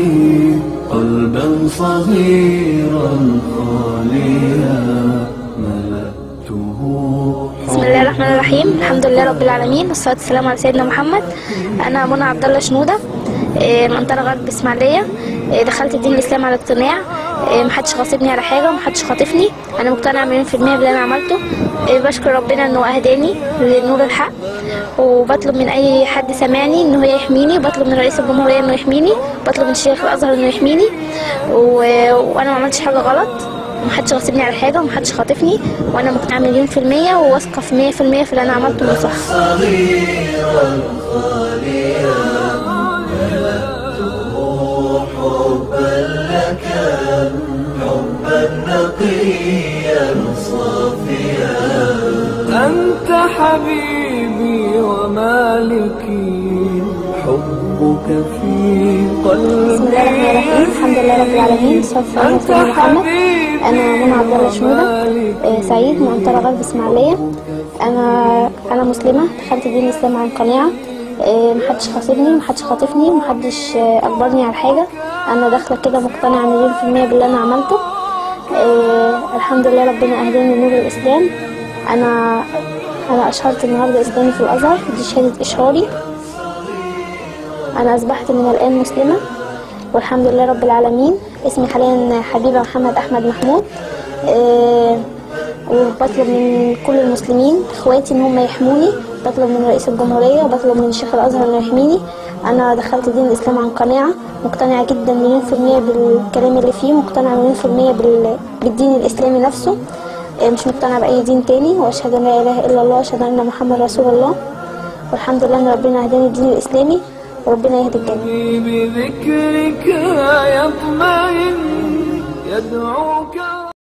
قلبا صغيرا خاليا ملأته. بسم الله الرحمن الرحيم. الحمد لله رب العالمين والصلاة والسلام على سيدنا محمد. أنا منى عبد الله شنودة، منطقة غرب إسماعيلية. دخلت الدين الإسلامي على اقتناع، محدش غاصبني على حاجة ومحدش خاطفني. أنا مقتنعة 100% باللي أنا عملته. بشكر ربنا إنه أهداني لنور الحق، وبطلب من أي حد سامعني إنه يحميني، وبطلب من رئيس الجمهورية إنه يحميني، وبطلب من شيخ الأزهر إنه يحميني. وأنا ما عملتش حاجة غلط، محدش غاصبني على حاجة ومحدش خاطفني، وأنا مقتنعة 100% وواثقة في 100% في اللي أنا عملته من صح. أنت حبيبي ومالكي، حبك في قلبي. بسم الله الرحمن الرحيم. الحمد لله رب العالمين والصلاة والسلام على سيدنا محمد. أنا منى عبد الله شنودة، سعيد، منطقة غرب إسماعيلية. أنا مسلمة، دخلت الدين الإسلامي عن قناعة. محدش خاصبني، محدش خاطفني، محدش أجبرني على حاجة. أنا داخلة كده مقتنعة 100% باللي أنا عملته. الحمد لله ربنا أهداني لنور الإسلام. أنا أشهرت النهارده إسلامي في الأزهر، دي شهادة إشهاري. أنا أصبحت من الآن مسلمة والحمد لله رب العالمين. اسمي حاليا حبيبة محمد أحمد محمود. وبطلب من كل المسلمين إخواتي إن هم يحموني، بطلب من رئيس الجمهورية وبطلب من شيخ الأزهر إنه يحميني. أنا دخلت دين الإسلام عن قناعة، مقتنعة جدا 100% بالكلام اللي فيه، مقتنعة 100% بالدين الإسلامي نفسه، مش مقتنعة بأي دين تاني. وأشهد أن لا إله إلا الله وأشهد أن محمد رسول الله. والحمد لله أن ربنا هداني الدين الإسلامي، وربنا يهدي الجميع. بذكرك يطمئن يدعوك.